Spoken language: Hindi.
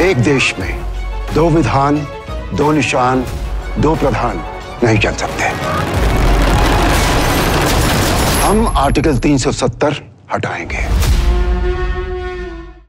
एक देश में दो विधान, दो निशान, दो प्रधान नहीं चल सकते। हम आर्टिकल 370 हटाएंगे।